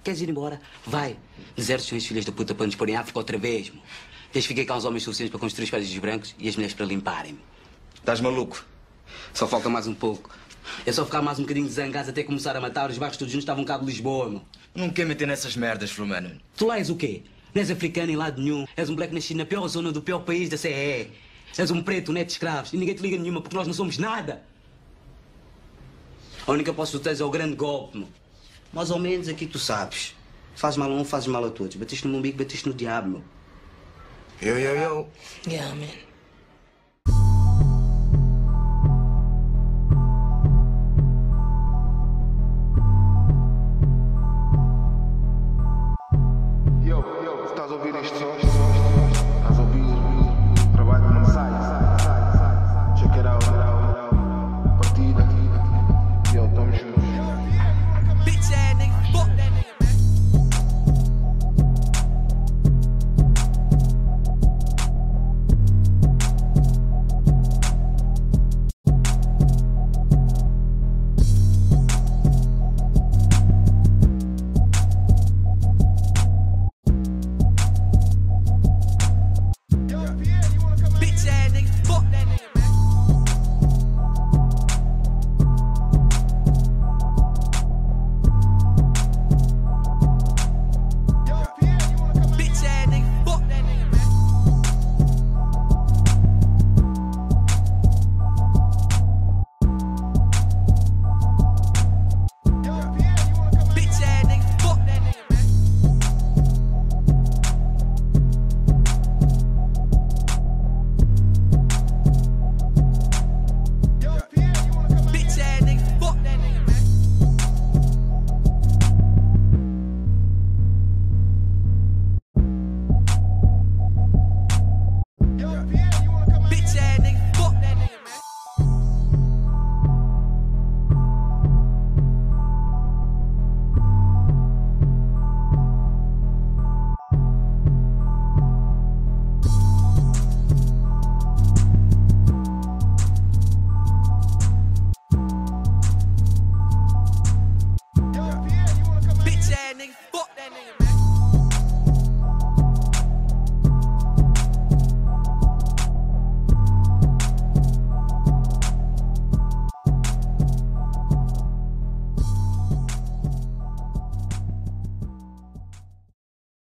Queres ir embora? Vai. Desertos são esses filhos da puta para nos pôr em África outra vez, meu. Desde fiquei cá os homens suficientes para construir os países brancos e as mulheres para limparem-me. Estás maluco? Só falta mais um pouco. É só ficar mais um bocadinho de zangados até começar a matar. Os bairros todos juntos estavam cá de Lisboa, meu. Não quer meter nessas merdas, Flumano. Tu lá és o quê? Não és africano em lado nenhum. És um black nascido na pior zona do pior país da CEE. És um preto, neto de escravos. E ninguém te liga nenhuma porque nós não somos nada. A única posse que tu tens é o grande golpe, meu. Mais ou menos aqui tu sabes. Fazes mal a um, fazes mal a todos. Batiste no meu umbigo, batiste no diabo, meu. Eu. Yeah, man.